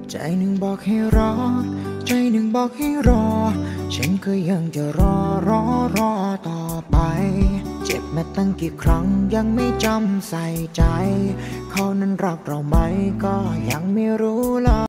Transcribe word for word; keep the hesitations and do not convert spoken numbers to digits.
ใจหนึ่งบอกให้รอใจหนึ่งบอกให้รอฉันก็ยังจะรอรอรอต่อไปเจ็บมาตั้งกี่ครั้งยังไม่จำใส่ใจเขานั้นรักเราไหมก็ยังไม่รู้เลย